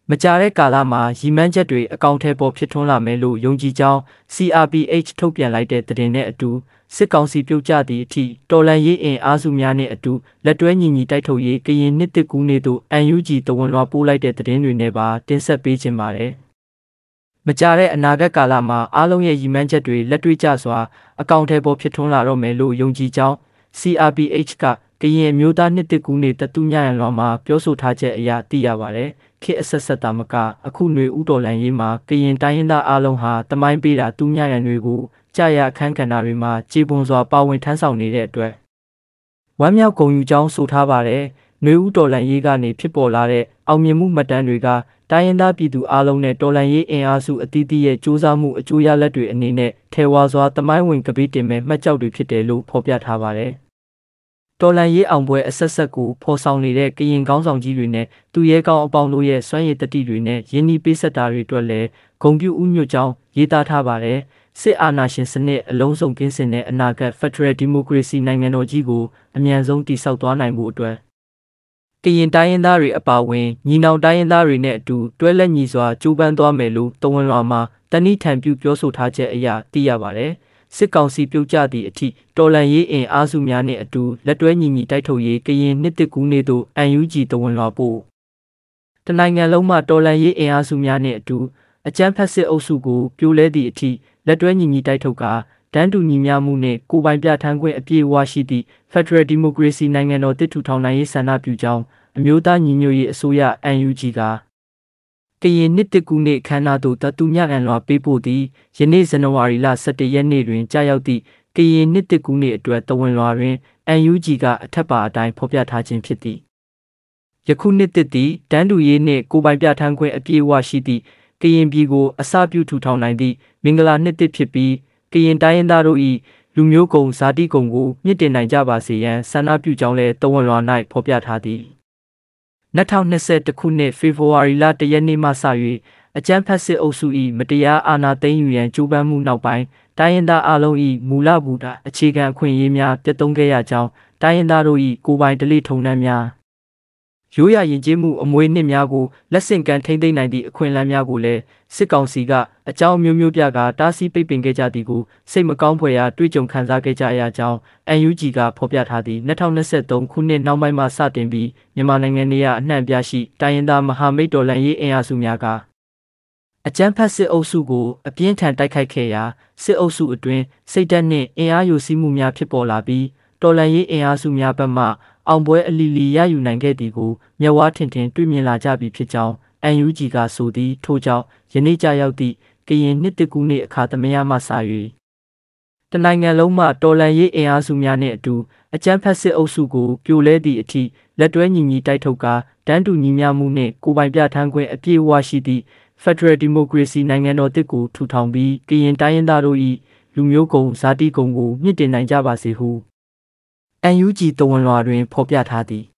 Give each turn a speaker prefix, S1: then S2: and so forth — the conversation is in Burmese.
S1: မကြတဲ့ကာလမှာရည်မှန်းချက်တွေအကောင့်ထဲပေါ်ဖြစ်ထွန်းလာမယ်လို့ယုံကြည်ကြောင်း CRPH ထုတ်ပြန်လိုက်တဲ့သတင်းနဲ့အတူစစ်ကောင်စီပြုတ်ကျသည့်အထိတော်လှန်ရေးအင်အားစုများနဲ့အတူလက်တွဲညီညီတိုက်ထုတ်ရေးကရင်နှစ်တစ်ကူးနေ့သို့ NUG တဝန်လွှာပို့လိုက်တဲ့သတင်းတွေနဲ့ပါတင်ဆက်ပေးခြင်းပါတယ်။မကြတဲ့အနာဂတ်ကာလမှာအားလုံးရဲ့ရည်မှန်းချက်တွေလက်တွေ့ကျစွာအကောင့်ထဲပေါ်ဖြစ်ထွန်းလာတော့မယ်လို့ယုံကြည်ကြောင်း CRPH ကကရင်အမျိုးသားနှစ်တစ်ကူးနေ့တတူညရန်လွှာမှာပြောဆိုထားချက်အရသိရပါတယ်။ခေတ်အဆက်ဆက်တာမကအခုຫນွေဥတော်လန်ရေးမှာကရင်တိုင်းရင်းသားအားလုံးဟာတမိုင်းပေးတာတူညရန်တွေကိုကြာရအခန်းကဏ္ဍတွေမှာကြေပွန်စွာပါဝင်ထမ်းဆောင်နေတဲ့အတွက်ဝမ်းမြောက်ဂုဏ်ယူကြောင်းဆိုထားပါတယ်။ຫນွေဥတော်လန်ရေးကနေဖြစ်ပေါ်လာတဲ့အောင်မြင်မှုမှတ်တမ်းတွေကတိုင်းရင်းသားပြည်သူအားလုံးနဲ့တော်လှန်ရေးအင်အားစုအသီးသီးရဲ့စ조사မှုအကျိုးရလဒ်တွေအနေနဲ့ထဲဝါစွာတမိုင်းဝင်ကပိတင်မဲ့မှတ်ကြောက်တွေဖြစ်တယ်လို့ဖော်ပြထားပါတယ်။တော်လှန်ရေးအောင်ပွဲအဆက်ဆက်ကိုဖော်ဆောင်နေတဲ့ကရင်ကောင်းဆောင်ကြီးတွေနဲ့သူရဲကောင်းအပေါင်းတို့ရဲ့စွမ်းရည်တတိတွေနဲ့ရင်းနှီးပေးဆက်တာတွေအတွက်လည်းဂုဏ်ပြုဥညွတ်ကြောင်းရေးသားထားပါတယ်။စစ်အာဏာရှင်စနစ်အလုံးစုံကင်းစင်တဲ့အနာဂတ် Federal Democracy နိုင်ငံတော်ကြီးကိုအမြန်ဆုံးတည်ဆောက်သွားနိုင်မှုအတွက်ကရင်တိုင်းရင်းသားတွေအပါအဝင်ညီနောင်တိုင်းရင်းသားတွေနဲ့အတူတွဲလက်ညီစွာကြိုးပမ်းသွားမယ်လို့တဝန်လွှာမှာတနည်းထံပြုပြောဆိုထားချက်အရသိရပါတယ်။စစ်ကောင်စီပြုတ်ကျသည့်အထိတော်လှန်ရေးအင်အားစုများနဲ့အတူလက်တွဲညီညီတိုက်ထုတ်ရေးကရင်နှစ်တစ်ကူးနေ့သို့ NUG တဝန်လွှာပို့တနိုင်ငံလုံးမှာတော်လှန်ရေးအင်အားစုများနဲ့အတူအကြမ်းဖက်စစ်အုပ်စုကိုပြိုလဲသည့်အထိလက်တွဲညီညီတိုက်ထုတ်ကာတန်းတူညီမျှမှုနှင့်ကိုယ်ပိုင်ပြဋ္ဌာန်းခွင့်အပြည့်အဝရှိသည့် Federal Democracy နိုင်ငံတော်တည်ထူထောင်နိုင်ရေးဆန္ဒပြုကြောင်းအမျိုးသားညီညွတ်ရေးအစိုးရ NUG ကကရင်နှစ်တစ်ကူးနေ့ခမ်းနားသို့တတူညအန်လွှာပေးပို့သည်ယနေ့ဇန်နဝါရီလ17ရက်နေ့တွင်ကြာရောက်သည့်ကရင်နှစ်တစ်ကူးနေ့အတွက်တဝန်လွှာတွင် NUG ကအထက်ပါအတိုင်းဖော်ပြထားခြင်းဖြစ်သည်ယခုနှစ်တစ်သည်တန်းတူရေးနှင့်ကိုယ်ပိုင်ပြဋ္ဌာန်းခွင့်အပြည့်အဝရှိသည့်ကရင်ပြည်ကိုအစပြုထူထောင်နိုင်သည့်မင်္ဂလာနှစ်တစ်ဖြစ်ပြီးကရင်တိုင်းရင်းသားတို့၏လူမျိုးကုံဇာတိကုံကိုမြင့်တင်နိုင်ကြပါစေရန်ဆန္ဒပြုကြောင်းလည်းတဝန်လွှာ၌ဖော်ပြထားသည်2021ခုနှစ်ဖေဖော်ဝါရီလ1ရက်နေ့မှစ၍အကြမ်းဖက်စစ်အုပ်စု၏မတရားအာဏာသိမ်းယူရန်ကြိုးပမ်းမှုနောက်ပိုင်းတိုင်းရင်းသားအလုံး၏မူလဘူတာအခြေခံအခွင့်အရေးများပြတ်သုံးခဲ့ရကြောင်းတိုင်းရင်းသားတို့၏ကိုယ်ပိုင်ဓလေ့ထုံးတမ်းများရိုးရာယဉ်ကျေးမှုအမွေအနှစ်များကိုလက်ဆင့်ကမ်းထိန်းသိမ်းနိုင်သည့်အခွင့်အလမ်းများကိုလည်းစစ်ကောင်စီကအကြောင်းမျိုးမျိုးပြကာတားဆီးပိတ်ပင်ခဲ့ကြသည်ကိုစိတ်မကောင်းဖွယ်ရာတွေ့ကြုံခံစားခဲ့ကြရကြောင်း NUG ကဖော်ပြထားသည်2023ခုနှစ်နောက်ပိုင်းမှစတင်ပြီးမြန်မာနိုင်ငံနေရာအနှံ့အပြားရှိတိုင်းရင်းသားမဟာမိတ်တော်လှန်ရေးအင်အားစုများကအကြမ်းဖက်စစ်အုပ်စုကိုအပြင်းထန်တိုက်ခိုက်ခဲ့ရာစစ်အုပ်စုအတွင်းစိတ်ဓာတ်နှင့်အင်အားယိုစီးမှုများဖြစ်ပေါ်လာပြီးတော်လှန်ရေးအင်အားစုများဘက်မှအောင်ပွဲအလီလီရယူနိုင်ခဲ့သည်ကိုမျက်ဝါးထင်ထင်တွေ့မြင်လာကြပြီဖြစ်ကြောင်း NUG ကဆိုသည်ထို့ကြောင့်ယနေ့ကြာရောက်သည့်ကရင်နှစ်တစ်ကူးနေ့အခါသမယမှစ၍တနိုင်ငံလုံးမှတော်လှန်ရေးအင်အားစုများနှင့်အတူအကြမ်းဖက်စစ်အုပ်စုကိုပြိုလဲသည့်အထိလက်တွဲညီညီတိုက်ထုတ်ကာတန်းတူညီမျှမှုနှင့်ကိုယ်ပိုင်ပြဋ္ဌာန်းခွင့်အပြည့်အဝရှိသည့် Federal Democracy နိုင်ငံတော်တစ်ကိုထူထောင်ပြီးကရင်တိုင်းရင်းသားတို့၏လူမျိုးကုံဇာတိကုံကိုမြင့်တင်နိုင်ကြပါစေဟုNUG တဝန်လွှာတွင်ဖော်ပြထားသည်